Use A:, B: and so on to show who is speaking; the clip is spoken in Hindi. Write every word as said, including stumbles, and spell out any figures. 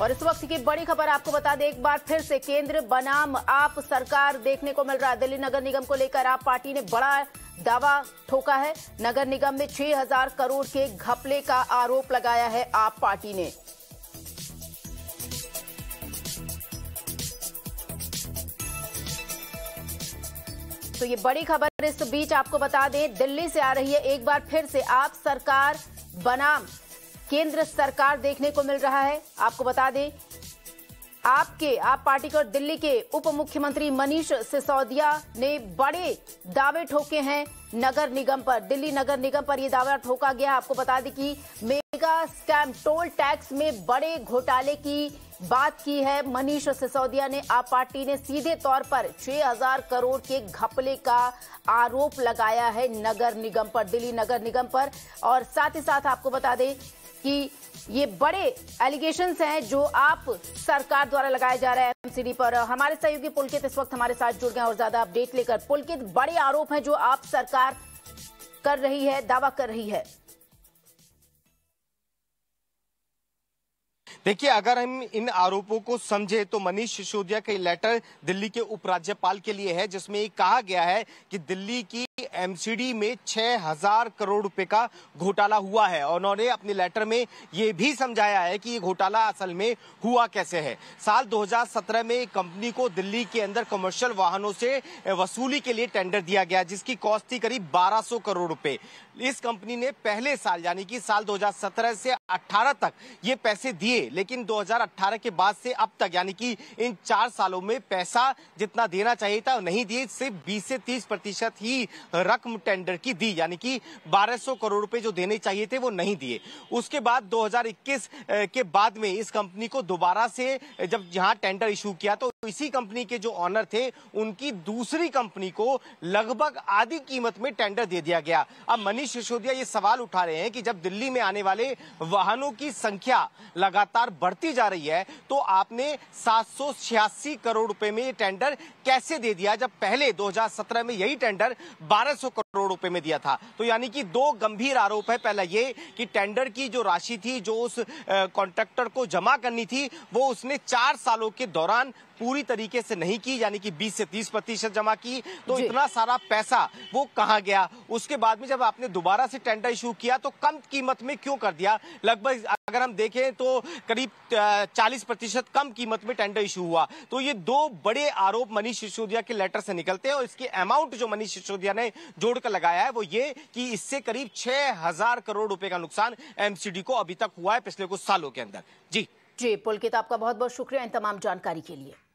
A: और इस वक्त की बड़ी खबर आपको बता दें, एक बार फिर से केंद्र बनाम आप सरकार देखने को मिल रहा है। दिल्ली नगर निगम को लेकर आप पार्टी ने बड़ा दावा ठोका है। नगर निगम में छह हजार करोड़ के घपले का आरोप लगाया है आप पार्टी ने। तो ये बड़ी खबर इस बीच आपको बता दें, दिल्ली से आ रही है। एक बार फिर से आप सरकार बनाम केंद्र सरकार देखने को मिल रहा है। आपको बता दें, आपके आप पार्टी को दिल्ली के उप मुख्यमंत्री मनीष सिसोदिया ने बड़े दावे ठोके हैं नगर निगम पर। दिल्ली नगर निगम पर यह दावा ठोका गया। आपको बता दें कि मेगा स्कैम टोल टैक्स में बड़े घोटाले की बात की है मनीष सिसोदिया ने। आप पार्टी ने सीधे तौर पर छह हजार करोड़ के घपले का आरोप लगाया है नगर निगम पर, दिल्ली नगर निगम पर। और साथ ही साथ आपको बता दें कि ये बड़े एलिगेशंस हैं जो आप सरकार द्वारा लगाए जा रहे हैं एमसीडी पर। हमारे सहयोगी पुलकित इस वक्त हमारे साथ जुड़ गए और ज्यादा अपडेट लेकर। पुलकित, बड़े आरोप हैं जो आप सरकार कर रही है, दावा कर रही है।
B: देखिए, अगर हम इन आरोपों को समझे तो मनीष सिसोदिया का लेटर दिल्ली के उपराज्यपाल के लिए है, जिसमें ये कहा गया है कि दिल्ली की एमसीडी में छह हजार करोड़ रुपए का घोटाला हुआ है। और उन्होंने अपने लेटर में ये भी समझाया है कि ये घोटाला असल में हुआ कैसे है। साल दो हज़ार सत्रह में कंपनी को दिल्ली के अंदर कमर्शियल वाहनों से वसूली के लिए टेंडर दिया गया, जिसकी कॉस्ट थी करीब बारह सौ करोड़ रुपए। इस कंपनी ने पहले साल यानी कि साल दो हज़ार सत्रह से अठारह तक ये पैसे दिए, लेकिन दो हज़ार अठारह के बाद से अब तक यानी कि इन चार सालों में पैसा जितना देना चाहिए था नहीं दिए। सिर्फ बीस से तीस प्रतिशत ही रकम टेंडर की दी, यानी कि बारह सौ करोड़ रुपए जो देने चाहिए थे वो नहीं दिए। उसके बाद दो हज़ार इक्कीस के बाद में इस कंपनी को दोबारा से जब यहां टेंडर इशू किया तो इसी कंपनी के जो ऑनर थे उनकी दूसरी कंपनी को लगभग आधी कीमत में टेंडर दे दिया गया। अब मनीष सिसोदिया ये सवाल उठा रहे हैं कि जब दिल्ली में आने वाले वाहनों की संख्या लगातार बढ़ती जा रही है तो आपने सात सौ छियासी करोड़ रुपए में ये टेंडर कैसे दे दिया, जब पहले दो हज़ार सत्रह में यही टेंडर बारह सौ करोड़ रुपए में दिया था। तो यानी कि दो गंभीर आरोप है। पहला ये कि टेंडर की जो राशि थी जो उस कॉन्ट्रैक्टर को जमा करनी थी वो उसने चार सालों के दौरान पूरी तरीके से नहीं की, यानी कि बीस से तीस प्रतिशत जमा की। तो इतना सारा पैसा वो कहां गया? उसके बाद में जब आपने दोबारा से टेंडर इशू किया तो कम कीमत में क्यों कर दिया? लगभग अगर हम देखें तो करीब चालीस प्रतिशत कम कीमत में टेंडर इशू हुआ। तो ये दो बड़े आरोप मनीष सिसोदिया के लेटर से निकलते हैं। और इसके अमाउंट जो मनीष सिसोदिया ने जोड़कर लगाया है वो ये कि इससे करीब छह हजार करोड़ रुपए का नुकसान एमसीडी को अभी तक हुआ है पिछले कुछ सालों के अंदर। जी
A: जी पुलकित, आपका बहुत बहुत शुक्रिया इन तमाम जानकारी के लिए।